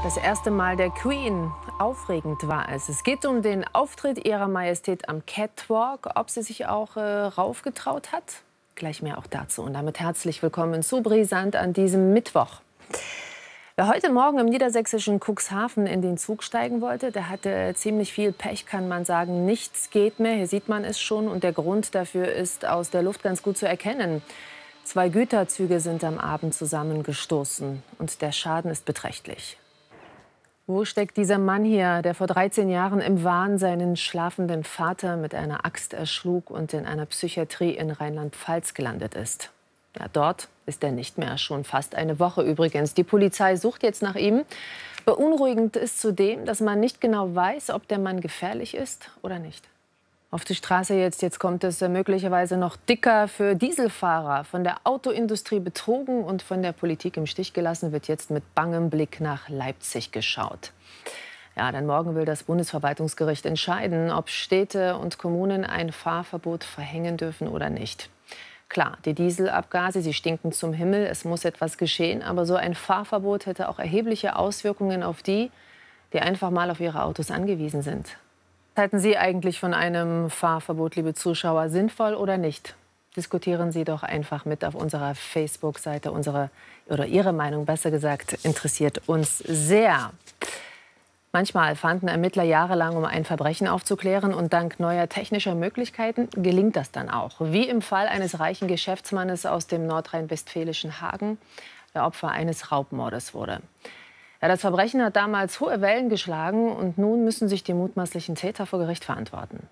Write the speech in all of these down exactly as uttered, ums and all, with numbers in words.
Das erste Mal der Queen. Aufregend war es. Es geht um den Auftritt Ihrer Majestät am Catwalk. Ob sie sich auch äh, raufgetraut hat? Gleich mehr auch dazu. Und damit herzlich willkommen zu Brisant an diesem Mittwoch. Wer heute Morgen im niedersächsischen Cuxhaven in den Zug steigen wollte, der hatte ziemlich viel Pech, kann man sagen. Nichts geht mehr. Hier sieht man es schon. Und der Grund dafür ist aus der Luft ganz gut zu erkennen. Zwei Güterzüge sind am Abend zusammengestoßen. Und der Schaden ist beträchtlich. Wo steckt dieser Mann hier, der vor dreizehn Jahren im Wahn seinen schlafenden Vater mit einer Axt erschlug und in einer Psychiatrie in Rheinland-Pfalz gelandet ist? Ja, dort ist er nicht mehr, schon fast eine Woche übrigens. Die Polizei sucht jetzt nach ihm. Beunruhigend ist zudem, dass man nicht genau weiß, ob der Mann gefährlich ist oder nicht. Auf die Straße jetzt, jetzt kommt es möglicherweise noch dicker für Dieselfahrer. Von der Autoindustrie betrogen und von der Politik im Stich gelassen, wird jetzt mit bangem Blick nach Leipzig geschaut. Ja, denn morgen will das Bundesverwaltungsgericht entscheiden, ob Städte und Kommunen ein Fahrverbot verhängen dürfen oder nicht. Klar, die Dieselabgase, sie stinken zum Himmel, es muss etwas geschehen. Aber so ein Fahrverbot hätte auch erhebliche Auswirkungen auf die, die einfach mal auf ihre Autos angewiesen sind. Was halten Sie eigentlich von einem Fahrverbot, liebe Zuschauer, sinnvoll oder nicht? Diskutieren Sie doch einfach mit auf unserer Facebook-Seite. Unsere oder Ihre Meinung, besser gesagt, interessiert uns sehr. Manchmal fanden Ermittler jahrelang, um ein Verbrechen aufzuklären. Und dank neuer technischer Möglichkeiten gelingt das dann auch. Wie im Fall eines reichen Geschäftsmannes aus dem nordrhein-westfälischen Hagen, der Opfer eines Raubmordes wurde. Ja, das Verbrechen hat damals hohe Wellen geschlagen und nun müssen sich die mutmaßlichen Täter vor Gericht verantworten.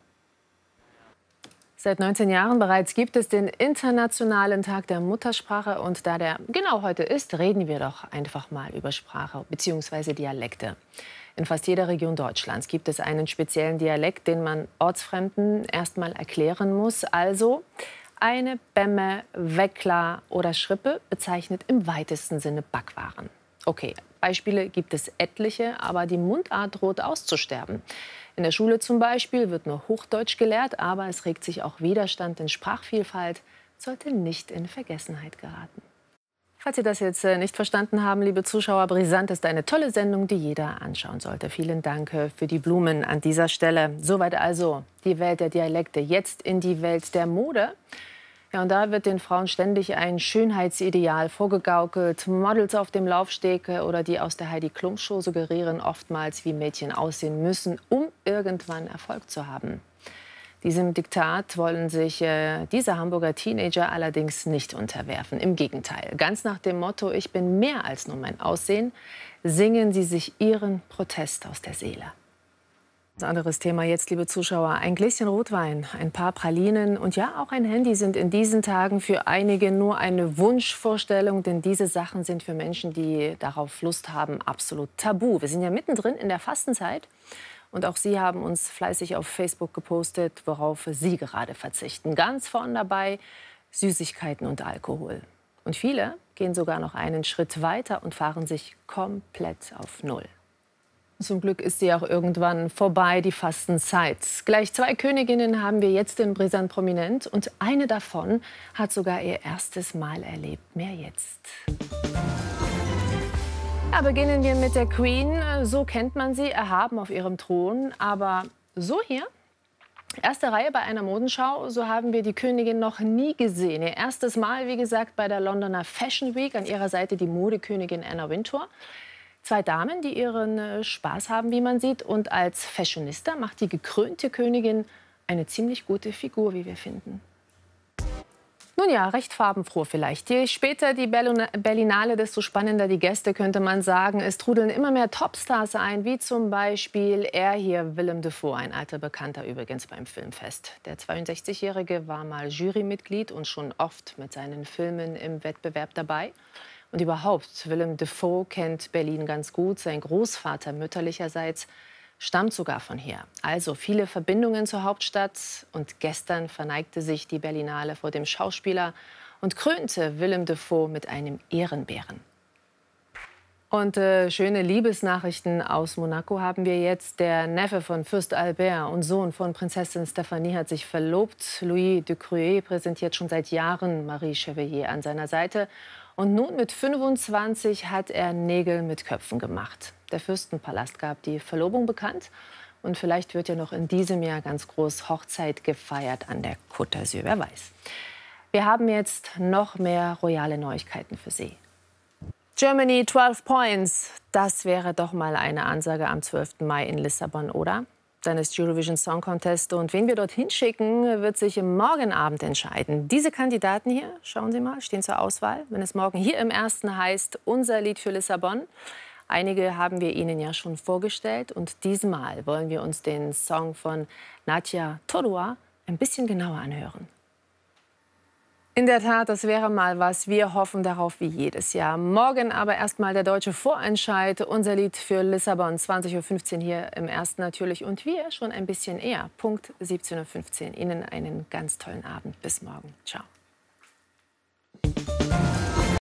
Seit neunzehn Jahren bereits gibt es den Internationalen Tag der Muttersprache. Und da der genau heute ist, reden wir doch einfach mal über Sprache bzw. Dialekte. In fast jeder Region Deutschlands gibt es einen speziellen Dialekt, den man Ortsfremden erst mal erklären muss. Also eine Bämme, Weckler oder Schrippe bezeichnet im weitesten Sinne Backwaren. Okay, Beispiele gibt es etliche, aber die Mundart droht auszusterben. In der Schule zum Beispiel wird nur Hochdeutsch gelehrt, aber es regt sich auch Widerstand, denn Sprachvielfalt sollte nicht in Vergessenheit geraten. Falls Sie das jetzt nicht verstanden haben, liebe Zuschauer, Brisant ist eine tolle Sendung, die jeder anschauen sollte. Vielen Dank für die Blumen an dieser Stelle. Soweit also die Welt der Dialekte, jetzt in die Welt der Mode. Ja, und da wird den Frauen ständig ein Schönheitsideal vorgegaukelt. Models auf dem Laufsteg oder die aus der Heidi Klum Show suggerieren oftmals, wie Mädchen aussehen müssen, um irgendwann Erfolg zu haben. Diesem Diktat wollen sich äh, diese Hamburger Teenager allerdings nicht unterwerfen. Im Gegenteil, ganz nach dem Motto, ich bin mehr als nur mein Aussehen, singen sie sich ihren Protest aus der Seele. Ein anderes Thema jetzt, liebe Zuschauer. Ein Gläschen Rotwein, ein paar Pralinen und ja, auch ein Handy sind in diesen Tagen für einige nur eine Wunschvorstellung. Denn diese Sachen sind für Menschen, die darauf Lust haben, absolut tabu. Wir sind ja mittendrin in der Fastenzeit. Und auch Sie haben uns fleißig auf Facebook gepostet, worauf Sie gerade verzichten. Ganz vorn dabei Süßigkeiten und Alkohol. Und viele gehen sogar noch einen Schritt weiter und fahren sich komplett auf Null. Zum Glück ist sie auch irgendwann vorbei, die Fastenzeit. Gleich zwei Königinnen haben wir jetzt in Brisant prominent. Und eine davon hat sogar ihr erstes Mal erlebt. Mehr jetzt. Ja, beginnen wir mit der Queen. So kennt man sie, erhaben auf ihrem Thron. Aber so hier, erste Reihe bei einer Modenschau, so haben wir die Königin noch nie gesehen. Ihr erstes Mal, wie gesagt, bei der Londoner Fashion Week. An ihrer Seite die Modekönigin Anna Wintour. Zwei Damen, die ihren Spaß haben, wie man sieht. Und als Fashionista macht die gekrönte Königin eine ziemlich gute Figur, wie wir finden. Nun ja, recht farbenfroh vielleicht. Je später die Berlinale, desto spannender die Gäste, könnte man sagen. Es trudeln immer mehr Topstars ein, wie zum Beispiel er hier, Willem Dafoe, ein alter Bekannter übrigens beim Filmfest. Der zweiundsechzigjährige war mal Jurymitglied und schon oft mit seinen Filmen im Wettbewerb dabei. Und überhaupt, Willem Dafoe kennt Berlin ganz gut. Sein Großvater mütterlicherseits stammt sogar von hier. Also viele Verbindungen zur Hauptstadt. Und gestern verneigte sich die Berlinale vor dem Schauspieler und krönte Willem Dafoe mit einem Ehrenbären. Und äh, schöne Liebesnachrichten aus Monaco haben wir jetzt. Der Neffe von Fürst Albert und Sohn von Prinzessin Stéphanie hat sich verlobt. Louis de Cruet präsentiert schon seit Jahren Marie Chevalier an seiner Seite. Und nun mit fünfundzwanzig hat er Nägel mit Köpfen gemacht. Der Fürstenpalast gab die Verlobung bekannt. Und vielleicht wird ja noch in diesem Jahr ganz groß Hochzeit gefeiert an der Côte d'Azur, wer weiß. Wir haben jetzt noch mehr royale Neuigkeiten für Sie. Germany zwölf Points, das wäre doch mal eine Ansage am zwölften Mai in Lissabon, oder? Dann ist Eurovision Song Contest und wen wir dorthin schicken, wird sich morgen Abend entscheiden. Diese Kandidaten hier, schauen Sie mal, stehen zur Auswahl. Wenn es morgen hier im Ersten heißt, unser Lied für Lissabon. Einige haben wir Ihnen ja schon vorgestellt und diesmal wollen wir uns den Song von Nadia Todua ein bisschen genauer anhören. In der Tat, das wäre mal was. Wir hoffen darauf wie jedes Jahr. Morgen aber erstmal der deutsche Vorentscheid. Unser Lied für Lissabon, zwanzig Uhr fünfzehn hier im Ersten natürlich. Und wir schon ein bisschen eher, Punkt siebzehn Uhr fünfzehn. Ihnen einen ganz tollen Abend. Bis morgen. Ciao.